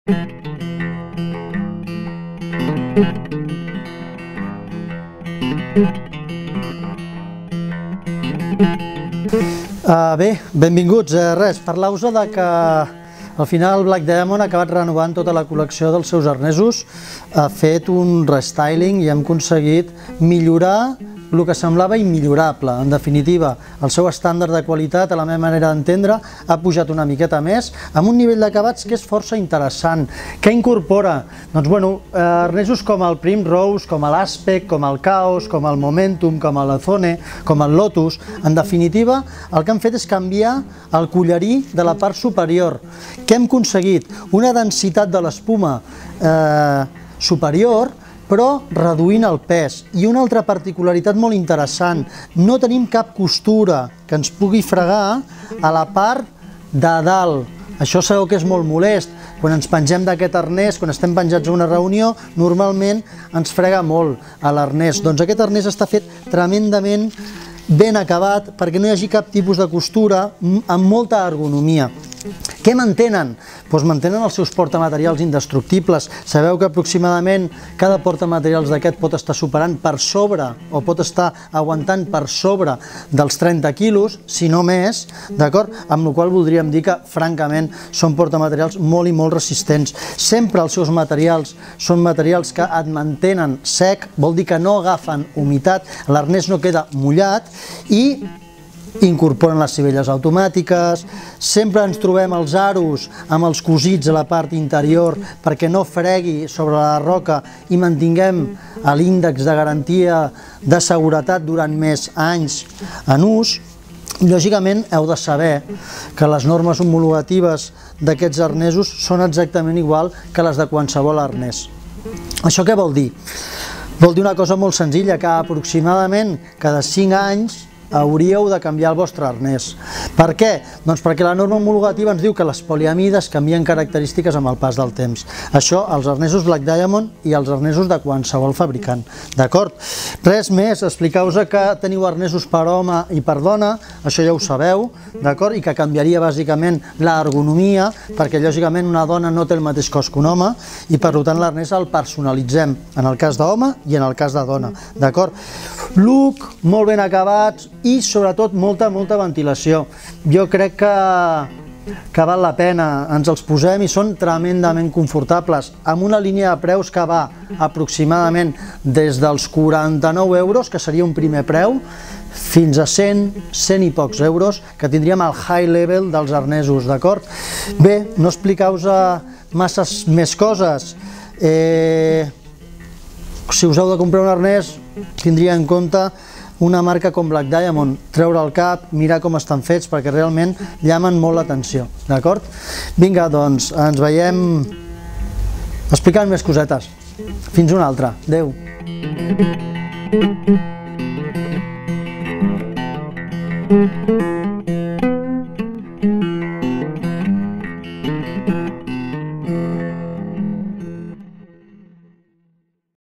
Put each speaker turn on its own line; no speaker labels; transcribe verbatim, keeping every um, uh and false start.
Uh, bé, benvinguts. Uh, res, parlar-vos de que al final Black Diamond ha acabat renovant tota la col·lecció dels seus arnesos, ha fet un restyling i hem aconseguit millorar el que semblava immillorable. En definitiva, el seu estàndard de qualitat, a la meva manera d'entendre, ha pujat una miqueta més, amb un nivell d'acabats que és força interessant. Què incorpora? Doncs, bueno, eh, arnesos com el Primrose, com l'Aspect, com el Chaos, com el Momentum, com l'Azone, com el Lotus. En definitiva, el que han fet és canviar el collarí de la part superior. Què hem aconseguit? Una densitat de l'espuma eh, superior, però reduint el pes. I una altra particularitat molt interessant, no tenim cap costura que ens pugui fregar a la part de dalt. Això sabeu que és molt molest. Quan ens pengem d'aquest arnès, quan estem penjats a una reunió, normalment ens frega molt a l'arnès. Doncs aquest arnès està fet tremendament ben acabat perquè no hi hagi cap tipus de costura, amb molta ergonomia. Què mantenen? Doncs mantenen els seus portamaterials indestructibles. Sabeu que aproximadament cada portamaterials d'aquest pot estar superant per sobre o pot estar aguantant per sobre dels trenta quilos, si no més, d'acord? Amb la qual cosa voldríem dir que, francament, són portamaterials molt i molt resistents. Sempre els seus materials són materials que et mantenen sec, vol dir que no agafen humitat, l'arnès no queda mullat i incorporen les sivelles automàtiques, sempre ens trobem els aros amb els cosits a la part interior perquè no fregui sobre la roca i mantinguem l'índex de garantia de seguretat durant més anys en ús. Lògicament heu de saber que les normes homologatives d'aquests arnesos són exactament igual que les de qualsevol arnès. Això què vol dir? Vol dir una cosa molt senzilla, que aproximadament cada cinc anys hauríeu de canviar el vostre arnès. Per què? Doncs perquè la norma homologativa ens diu que les poliamides canvien característiques amb el pas del temps. Això els arnesos Black Diamond i els arnesos de qualsevol fabricant. D'acord? Res més, explicar-vos que teniu arnesos per home i per dona, això ja ho sabeu, d'acord? I que canviaria bàsicament l'ergonomia, perquè lògicament una dona no té el mateix cos que un home i per tant l'arnès el personalitzem en el cas d'home i en el cas de dona. D'acord? Look, molt ben acabats, i sobretot molta, molta ventilació. Jo crec que, que val la pena, ens els posem i són tremendament confortables, amb una línia de preus que va aproximadament des dels quaranta-nou euros, que seria un primer preu, fins a cent, cent i pocs euros, que tindríem el high level dels arnesos, d'acord? Bé, no explicar-vos masses més coses. Eh, si us heu de comprar un arnès, tindria en compte una marca com Black Diamond, treure el cap, mirar com estan fets, perquè realment llamen molt l'atenció, d'acord? Vinga, doncs, ens veiem explicant més cosetes. Fins una altra. Adéu. Thank you.